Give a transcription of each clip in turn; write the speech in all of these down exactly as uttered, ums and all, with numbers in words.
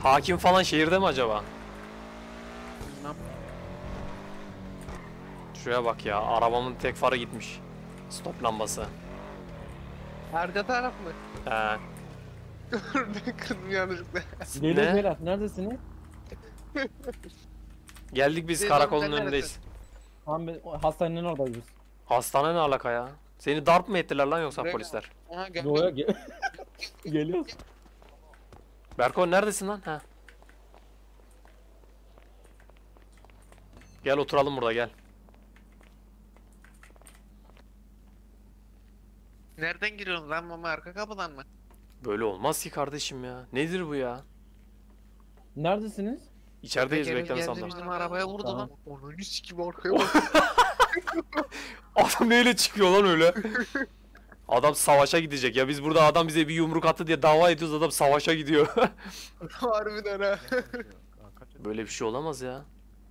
Hakim falan şehirde mi acaba? Bilmem. Şuraya bak ya, arabamın tek farı gitmiş. Stop lambası. Arka taraf mı? He. Ben kırdım yanlışlıkla. Geliyoruz Ne? beyler. Neredesiniz? Geldik biz Biz karakolun oğlum, sen önündeyiz. Tamam, ben hastanenin oradayız biz. Hastane ne alaka ya? Seni darp mı ettiler lan yoksa Buraya polisler? Aha gel. Doğuya gel. Geliyoruz. Berko neredesin lan? Ha. Gel oturalım burada gel. Nereden giriyorsun lan mama, arka kapıdan mı? Böyle olmaz ki kardeşim ya. Nedir bu ya? Neredesiniz? İçerideyiz, Bekir bekleme geldi, salonunda. bizim arabaya vurdu Tamam. lan. Onu sikim arkaya bak. Adam neyle çıkıyor lan öyle? Adam savaşa gidecek ya, biz burada adam bize bir yumruk attı diye dava ediyoruz, adam savaşa gidiyor. Harbiden ha. Böyle bir şey olamaz ya.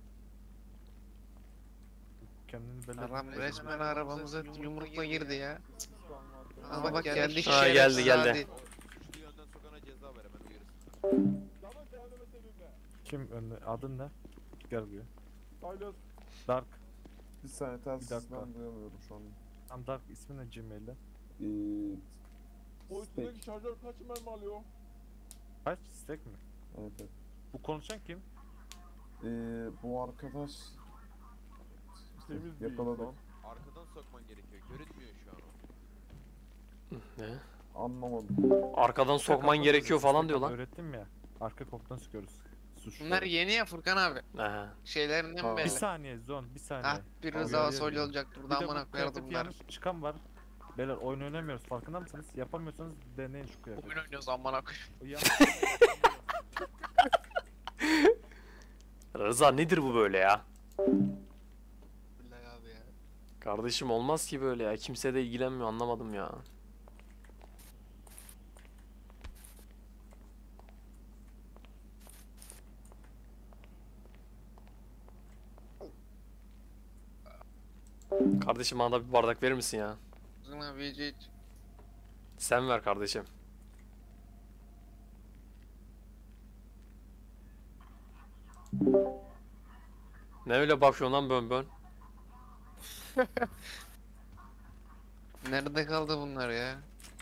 Kendini belli. Adam resmen arabamıza yumrukla girdi ya. Ama bak geldi Ha, şerefsiz geldi, geldi. hadi. Şu yönden sokana ceza ver hemen uyarız. Kim önde? Adın ne? Gel buraya. Silas. Dark. Bir saniye Bir telsizden dakika. duyamıyorum şu an. Tam Dark ismi ne Gmail'de? Ee, O Spek. üstündeki şarjör kaç mermi alıyor? Kaç? Stack mi? Evet, evet. Bu konuşan kim? Ee, bu arkadaş Temiz değil yakaladık. lan. Arkadan sokman gerekiyor. Görünmüyor şu an o. Ne? Anlamadım. Arkadan sokman gerekiyor falan diyor lan. Öğrettim ya. Arka koptan sıkıyoruz. Suçlu. Bunlar yeni ya Furkan abi. Aha. Şeylerinden Tamam. Bir belli. saniye Zon, bir saniye. Ah bir Tamam, Rıza geliyorum. Soylu olacaktır. Bir Burada de amına bu koyardım kıyafeti bunlar. yanlış çıkan var. Beyler oyun oynamıyoruz, farkında mısınız? Yapamıyorsanız deneyin şu kıyafeti. Oyun oynuyoruz amına koyayım. O yan- Rıza nedir bu böyle ya? Billahi abi ya. Kardeşim olmaz ki böyle ya. Kimse de ilgilenmiyor, anlamadım ya. Kardeşim bana da bir bardak verir misin ya? Uzun abi hiç hiç. Sen ver kardeşim. Ne öyle bakıyorsun lan bön bön? Nerede kaldı bunlar ya?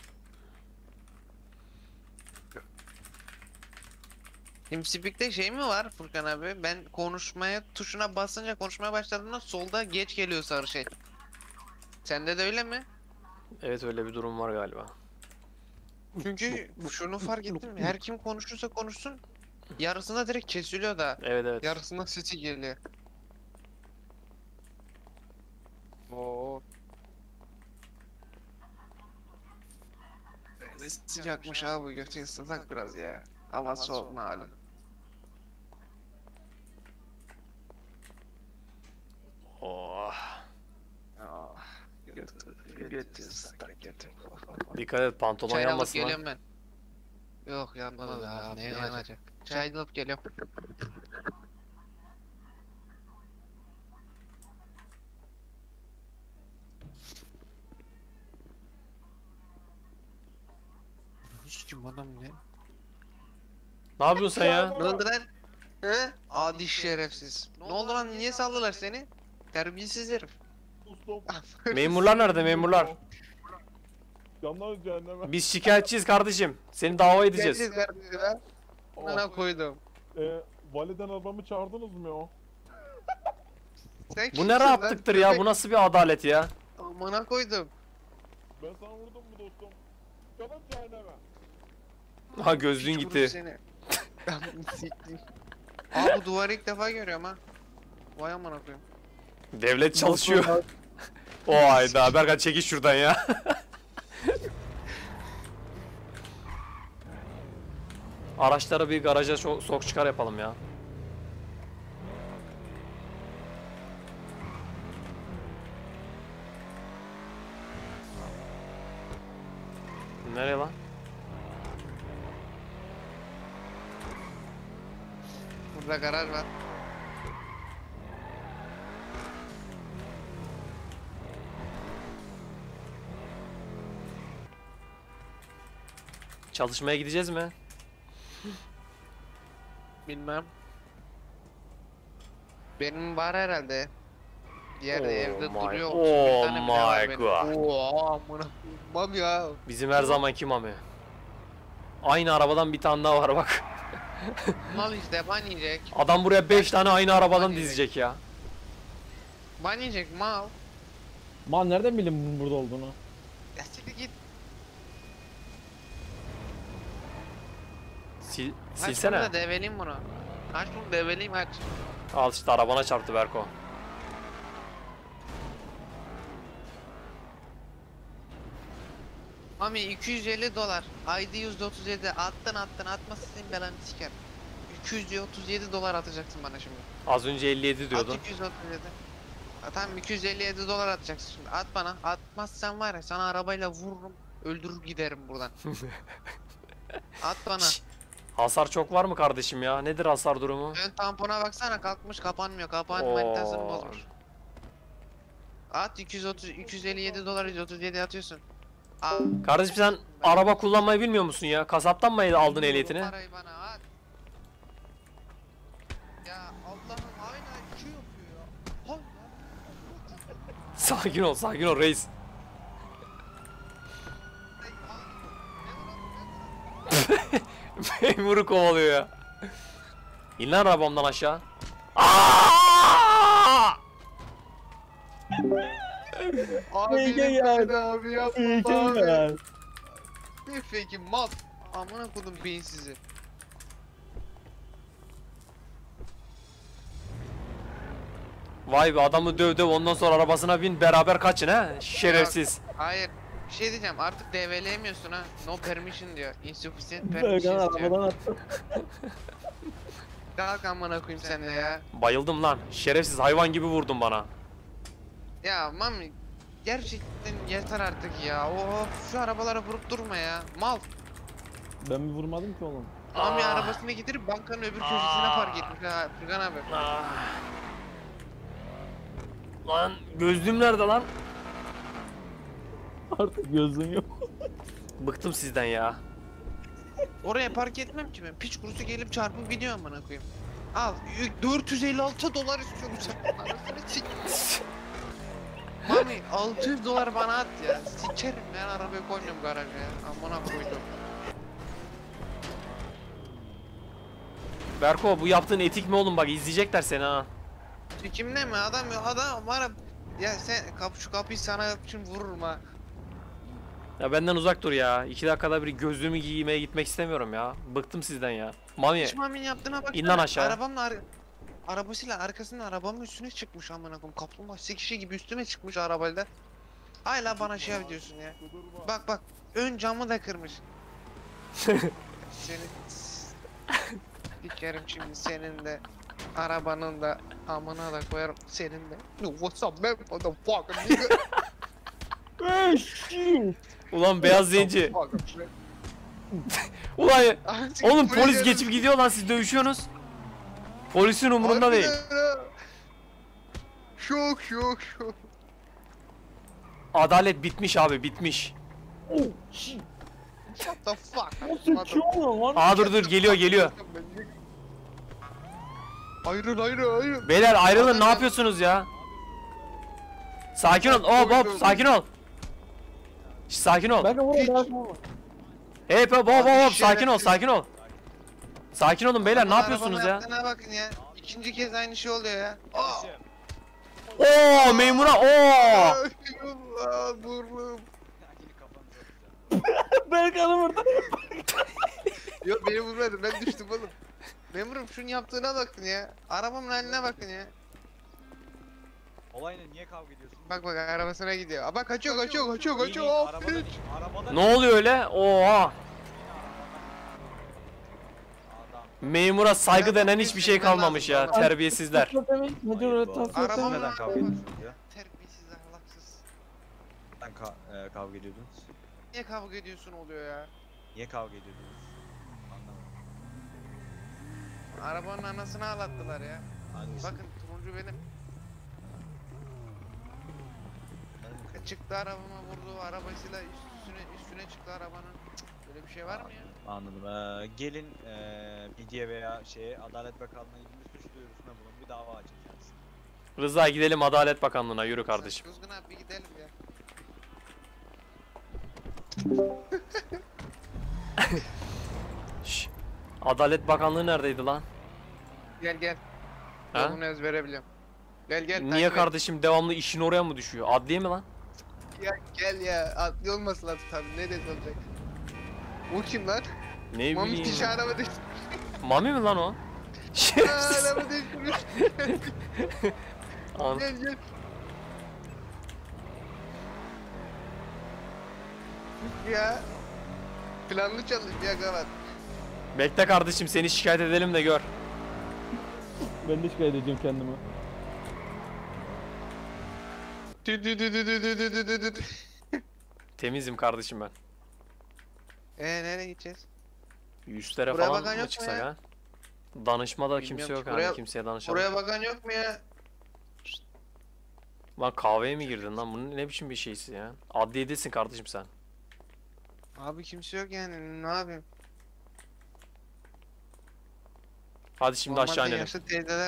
TeamSpeak'te şey mi var Furkan abi? Ben konuşmaya tuşuna basınca konuşmaya başladığımda solda geç geliyor sarı şey. Sende de öyle mi? Evet, öyle bir durum var galiba. Çünkü şunu fark ettim. Her kim konuşursa konuşsun yarısında direkt kesiliyor da. Evet evet. Yarısında sesi geliyor. Oo. Ne sıcakmış abi, götü ıslatak biraz ya. Hava soğuk malum. Oh. Ah, götü, götü ıslatak götü. Dikkat et, pantolon Çay alıp yanmasın lan. geliyorum ben. Yok yanmadı abi, ne yanacak. Çay alıp geliyorum. Hiç kim adam ne? Ne yapıyorsun sen ya? Ne oldu lan? He? Adi şerefsiz. Ne oldu lan, niye saldılar seni? Terbiyesiz herif. Ustam. Memurlar nerede, memurlar? Yanlar cehenneme. Biz şikayetçiyiz kardeşim. Seni dava edeceğiz. Terbiyesiz kardeşim ha. Bana koydum. Ee, validen arabamı çağırdınız mı ya? Sen Bu kimsin ne lan? rahatlıktır ya? Bu nasıl bir adalet ya? Amına koydum. Ben sana vurdum mu dostum? Yanlar cehenneme. Ha, gözlüğün Hiç gitti. vurur seni. Siktir. Aa, bu duvarı ilk defa görüyorum ha. Vay amına koyayım. Devlet çalışıyor. O hayda, Berkan çekiş şuradan ya. Araçları bir garaja so- sok çıkar yapalım ya. Nereye lan? Burada garaj var. Çalışmaya gideceğiz mi? Bilmem. Benim var herhalde. Diğer Oh evde my- duruyor. oh Bir tane bile var my benim. God. Oo amına. Mam ya. Bizim her zamanki Mami. Aynı arabadan bir tane daha var bak. Mal işte ban yiyecek. Adam buraya beş tane aynı arabadan dizecek ya. Ban yiyecek mal. Man nereden bildin bunun burada olduğunu? Ya siktir git. Sil, Aç silsene. bunu da develeyim bunu. Aç bunu develeyim aç. Al işte arabana çarptı Berko. Mami iki yüz elli dolar. Ayda yüzde otuz yedi. Attın attın atmasın senin belanı siker. iki yüz otuz yedi dolar atacaksın bana şimdi. Az önce elli yedi diyordun. At iki yüz otuz yedi. Ha, tamam iki yüz elli yedi dolar atacaksın şimdi. At bana. Atmazsan var ya sana arabayla vururum. Öldürür giderim buradan. At bana. Şşş. Hasar çok var mı kardeşim ya? Nedir hasar durumu? Ön tampona baksana kalkmış kapanmıyor. Kapağın Oo. manitasını bozmuş. At iki yüz otuz iki yüz elli yedi dolar yüz otuz yedi atıyorsun. Al. Kardeşim sen araba kullanmayı bilmiyor musun ya? Kasaptan mı aldın Bu ehliyetini? parayı bana at. Ya Allah'ım aynı şey yapıyor ya. Hay ya. Sakin ol, sakin ol reis. Ay, ay, ne var lan, Memuru kovalıyor ya. İn lan arabamdan aşağı. Aa! Abi Peki lütfen ya. abi yapma İyi abi. ya. Ne peki mal. Amına kodum beyinsizi. Vay be adamı döv döv ondan sonra arabasına bin beraber kaçın ha şerefsiz. Hayır. Bir şey diyeceğim artık develeyemiyorsun ha. No permission diyor. Insufficient Berkan permission diyor. arabadan attı. Kalk amına koyayım sen de ya. Bayıldım lan şerefsiz hayvan gibi vurdun bana. Ya mami gerçekten yeter artık ya. Of şu arabalara vurup durma ya. Mal. Ben bir vurmadım ki oğlum. Mami Ah. arabasını getirip bankanın öbür köşesine Ah. park etmiş ha Furkan abi. Ah. Lan gözlüğüm nerede lan? Artık gözün yok. Bıktım sizden ya. Oraya park etmem ki ben. Piç kurusu gelip çarpıp gidiyor amına koyayım. Al y- dört yüz elli altı dolar istiyorum sen. Anasını sik. Mami altı yüz dolar bana at ya. Sikerim ben arabayı koymuyorum garaja ya. Amına koydum. Berko bu yaptığın etik mi oğlum bak izleyecekler seni ha. Sikimle mi adam adam var ya sen kap şu kapıyı sana için vururum ha. Ya benden uzak dur ya. İki dakikada bir gözlüğümü giymeye gitmek istemiyorum ya. Bıktım sizden ya. Mami Hiç Mami'nin yaptığına bak. İn lan aşağı. Arabamla ar arabasıyla arkasından arabamın üstüne çıkmış amına koyayım. Kaplumbağa sikişi gibi üstüme çıkmış arabayla. Hala bana şey yapıyorsun ya. Bak bak ön camı da kırmış. Seni dikerim şimdi senin de arabanın da amına da koyarım senin de. No what's up man motherfucker nigga. ulan beyaz zenci. Ulan Artık oğlum buraya polis gelin. geçip gidiyor lan siz dövüşüyorsunuz. Polisin umurunda değil. Harbiden ha. Şok şok şok. Adalet bitmiş abi bitmiş. What the fuck? Nasıl ki oğlum lan? Aa dur dur geliyor geliyor. Ayrıl ayrıl ayrıl. Beyler ayrılın Adam ne ya- yapıyorsunuz ya? Sakin ol hop hop sakin ol. Şş, sakin ol. Berkan vurma Hiç. Berkan vurma. Hep hop hop hop Abi, sakin ol şerefsiz. sakin ol. Sakin olun beyler ne Adamın yapıyorsunuz arabamın ya? yaptığına bakın ya. İkinci kez aynı şey oluyor ya. Aa! Oo memura oo. Allah burnum. Berkan'ı vurdu. Yok beni vurmadı ben düştüm oğlum. Memurum şunun yaptığına bakın ya. Arabamın haline bakın ya. Olayla niye kavga ediyorsun? Bak bak arabasına gidiyor. Aa, bak kaçıyor kaçıyor kaçıyor İyi, kaçıyor. iyi, Aa, arabada, piç. arabada Ne oluyor öyle? Oha. adam. Memura saygı Ya, denen çok hiçbir şey üzülmem kalmamış lazım ya bana. terbiyesizler. Nedir öyle Ayıp bu tavsiye Arabamın etsem? Neden kavga ediyorsunuz ya? Terbiyesiz ahlaksız. Neden ka- e, kavga ediyordunuz? Niye kavga ediyorsun oluyor ya? Niye kavga ediyordunuz? Anlamadım. Arabanın anasını ağlattılar ya. Hangisi? Bakın turuncu benim. Ben- Çıktı arabama vurdu arabasıyla üstüne üstüne çıktı arabanın. Cık, böyle bir şey var mı ya? Anladım. Ee, gelin ee, midye veya şeye Adalet Bakanlığı'na ilgili suç duyurusunda bulun. Bir dava açacağız. Rıza gidelim Adalet Bakanlığı'na yürü kardeşim. Kuzgun abi bir gidelim ya. Şş. Adalet Bakanlığı neredeydi lan? Gel gel. Ha? Ben bunu ezbere biliyorum. Gel gel. Niye takip et. kardeşim devamlı işin oraya mı düşüyor? Adliye mi lan? Ya gel ya. Adli olması lazım tabii. Ne dedi olacak? O kim lan? Ne Mami bileyim. kişi araba değil. Mami mi lan o? Şerefsiz. Araba değil. An- Gel gel. Ya. Planlı çalış ya kavat. Bekle kardeşim seni şikayet edelim de gör. Ben de şikayet edeceğim kendimi. Dü dü dü dü dü dü dü dü dü dü. Temizim kardeşim ben. Eee nereye gideceğiz? Yüzlere Buraya falan bakan mı yok mu çıksak ya? ha? Danışmada Bilmiyorum kimse ki. yok Buraya- yani kimseye danışalım. Buraya bakan yok mu ya? Lan kahveye mi girdin lan? Bunun ne biçim bir şeysi ya? Adliyedesin kardeşim sen. Abi kimse yok yani ne yapayım? Hadi şimdi Normalde aşağı inelim. yaşlı teyzeler.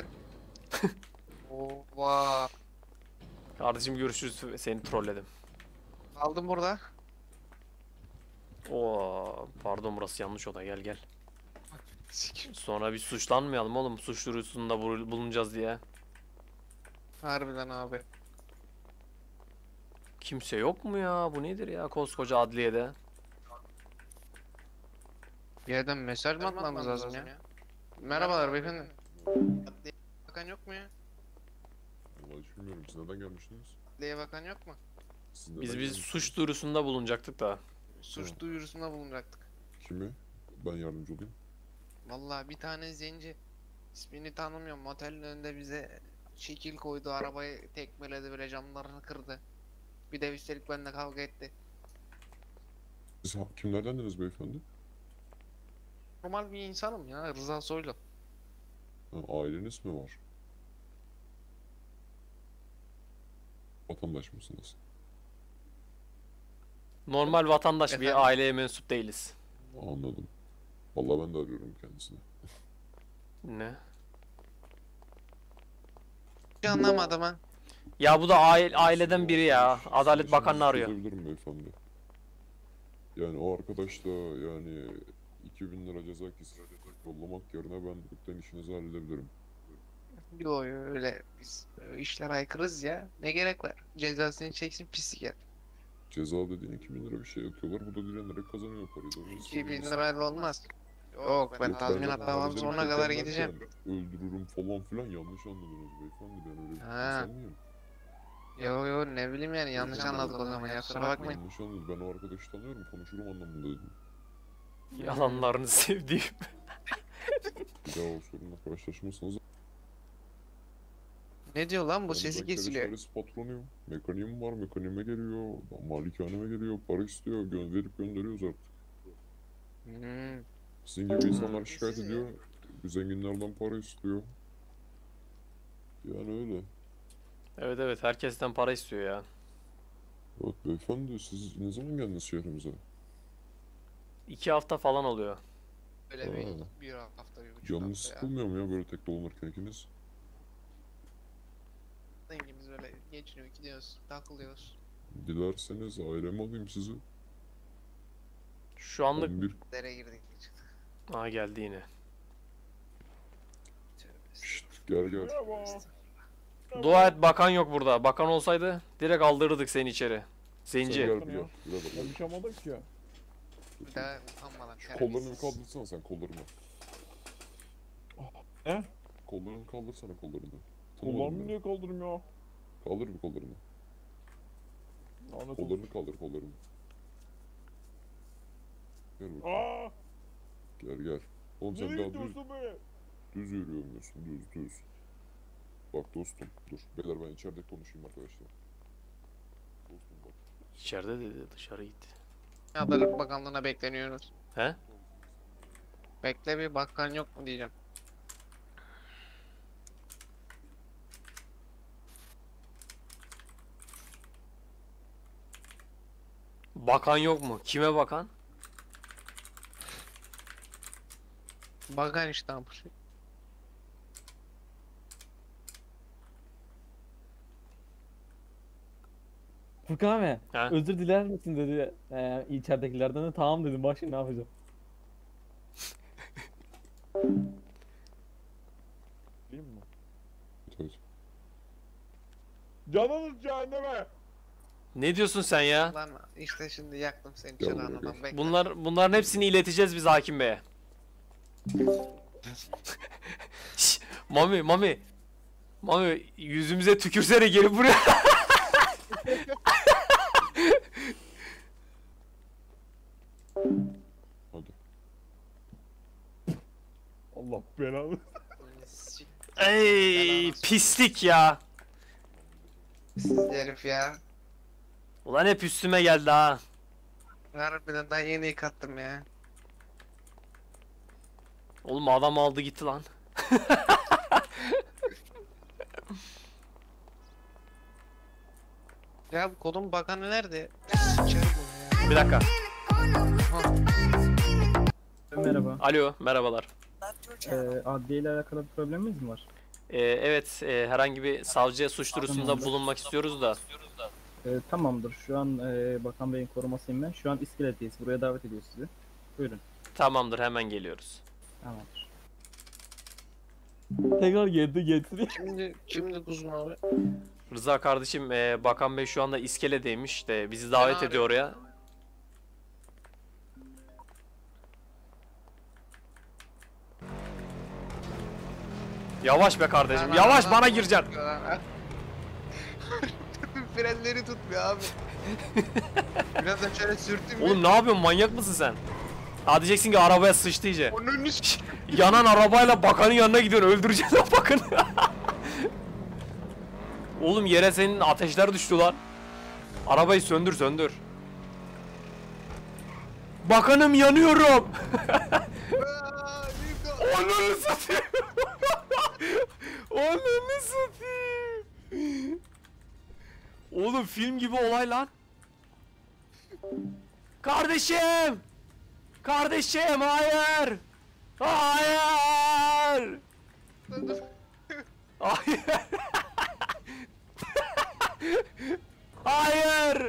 Ova. Kardeşim görüşürüz. Seni trolledim. Aldım burada. Oo, pardon burası yanlış oda. Gel gel. Sonra bir suçlanmayalım oğlum. Suç duyurusunda bul- bulunacağız diye. Harbiden abi. Kimse yok mu ya? Bu nedir ya koskoca adliyede? Bir yerden mesaj mı atmamız lazım ya? Merhabalar beyefendi. Bakan yok mu ya? Vallahi hiç bilmiyorum. Siz neden gelmiştiniz? Adliye bakan yok mu? Siz neden Biz biz gelmiştiniz? suç duyurusunda bulunacaktık da. Suç Tamam. duyurusunda bulunacaktık. Kimi? Ben yardımcı olayım. Vallahi bir tane zenci. İsmini tanımıyorum. Motelin önünde bize şekil koydu. Arabayı tekmeledi böyle camlarını kırdı. Bir de üstelik benimle kavga etti. Siz ha- kimlerdendiniz beyefendi? Normal bir insanım ya. Rıza Soylu. Ha, aileniz mi var? Vatandaş mısınız? Normal vatandaş Efendim? bir aileye mensup değiliz. Anladım. Vallahi ben de arıyorum kendisini. Ne? Hiç anlamadım ha. Ya bu da aile, aileden biri ya. Adalet Bakanı'nı arıyor. Sorabilirim beyefendi. Yani o arkadaş da yani iki bin lira ceza kesecek yollamak yerine ben bugün işinizi halledebilirim. Yo yo öyle biz e, işler aykırız ya. Ne gerek var? Cezasını çeksin pislik ya. Ceza dediğin iki bin lira bir şey atıyorlar. Bu da direnerek kazanıyor parayı. Doğru mu iki bin söylüyorsun? lirayla olmaz. Yok ben Yok, tazminat ben- davam ben sonuna dedim ki kadar ben gideceğim. derken Öldürürüm falan filan yanlış anladınız beyefendi. Ben öyle bir Ha. insan mıyım? Yo yo ne bileyim yani yanlış Yok, anladık o zaman ya kusura bakmayın. Yanlış anladınız. Ben o arkadaşı tanıyorum. Konuşurum anlamında dedim. Yalanlarını sevdiğim. Bir daha o sorunla karşılaşmazsanız Ne diyor lan bu yani sesi ben kesiliyor. Kereşaris patronuyum. Mekaniğim var. Mekaniğime geliyor. Malikaneme geliyor. Para istiyor. Gö verip gönderiyoruz artık. Hmm. Sizin gibi insanlar şikayet ediyor. Zenginlerden para istiyor. Yani öyle. Evet evet herkesten para istiyor ya. Bak beyefendi siz ne zaman geldiniz şehrimize? İki hafta falan oluyor. Öyle bir, Ha. bir hafta bir buçuk Canınız hafta ya. sıkılmıyor mu ya böyle tek dolanırken ikiniz? Dengimiz böyle geçiniyor gidiyoruz takılıyoruz. Dilerseniz aileme alayım sizi. Şu anlık... on bir Dere girdik. Aa geldi yine. Şşt, gel gel. Şey Dua et bakan yok burada. Bakan olsaydı direkt aldırırdık seni içeri. Sen Zenci. gel bir gel. Birader Ben gel. bir şey yapmadım ki. Bir daha utanmadan. Şu kollarını bir kaldırsana sen kollarını. Ne? Kollarını kaldırsana kollarını. Kulağımı Tanımadım ben. niye kaldırım ya? Kaldır bir kollarını. Lanet olsun. Kollarını kaldır kollarını. Gel bakalım. Aa! Gel gel. Oğlum sen Nereye daha düz, gidiyorsun be? düz yürüyemiyorsun. Düz düz. Bak dostum dur. Beyler ben içeride konuşayım arkadaşlar. Dostum bak. İçeride dedi dışarı gitti. Adalet Bakanlığı'na bekleniyoruz. He? Bekle bir bakan yok mu diyeceğim. Bakan yok mu? Kime bakan? Bakan işte amına. Furkan abi Ha? özür diler misin dedi ee, içeridekilerden de tamam dedim bak şimdi ne yapacağım. Değil mi? Evet. Canınız cehenneme. Ne diyorsun sen ya? Lan işte şimdi yaktım seni Gel çırağına buraya. lan bekle. Bunlar bunların hepsini ileteceğiz biz hakim beye. Şş, Mami, Mami. Mami yüzümüze tükürsene gelip buraya. Hadi. Allah belanı. Sik- Ey pislik ya. Siz herif ya. Ulan hep üstüme geldi ha. Harbiden daha yeni yıkattım ya. Oğlum adam aldı gitti lan. Ya bu kolun bakanı nerede? Sikerim bunu ya. Bir dakika. Merhaba. Alo, merhabalar. Ee, adliye ile alakalı bir problemimiz mi var? Ee, evet, e, herhangi bir savcıya suç duyurusunda bulunmak istiyoruz da. Ee, tamamdır. Şu an e, Bakan Bey'in korumasıyım ben. Şu an İskeleteyiz. Buraya davet ediyor sizi. Buyurun. Tamamdır, hemen geliyoruz. Tamamdır. Tekrar geldi getiriyor. Şimdi, şimdi kuzum abi. Rıza kardeşim, e, Bakan Bey şu anda iskeledeymiş de bizi davet Fena ediyor oraya. Yavaş be kardeşim, Lan, yavaş lan, bana lan, gireceksin. lan. Frenleri tutmuyor abi. Biraz da şöyle sürteyim. Oğlum ne yapıyorsun, manyak mısın sen? Ha diyeceksin ki arabaya sıçtı iyice. Onun Şş, yanan arabayla bakanın yanına gidiyorsun, öldüreceksin o bakanı. Oğlum yere senin ateşler düştü lan. Arabayı söndür söndür. Bakanım yanıyorum. Onunu satayım. Onunu satayım. Oğlum film gibi olay lan. Kardeşim. Kardeşim hayır. Hayır. Hayır. Hayır.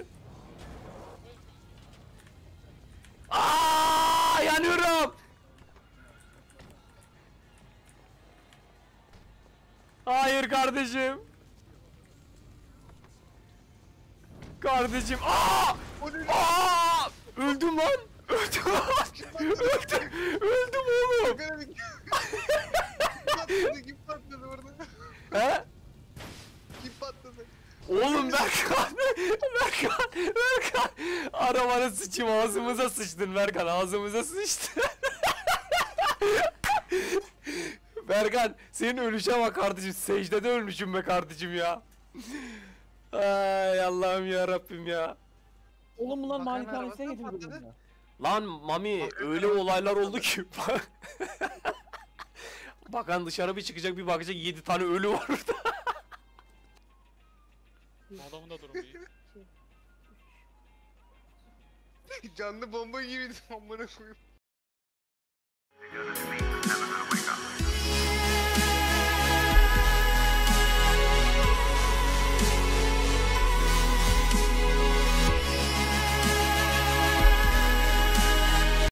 Aa, yanıyorum. Hayır kardeşim. Kardeşim. Aa! Aa! Öldüm lan. Öldüm lan. Öldüm. Öldüm oğlum. Kim patladı orada? He? Kim patladı? Oğlum Berkan. Berkan. Berkan. Arabanı sıçayım, ağzımıza sıçtın Berkan. Ağzımıza sıçtın. Berkan senin ölüşe bak kardeşim. Secdede ölmüşüm be kardeşim ya. Ay Allah'ım ya Rabbim ya. Oğlum bunlar Bakan malikanesine arabası getirdi patladı. bunlar. Lan Mami öyle olaylar oldu ki. Bakan dışarı bir çıkacak, bir bakacak yedi tane ölü var orada. Adamın da durumu iyi. Canlı bomba gibiydi amına koyayım.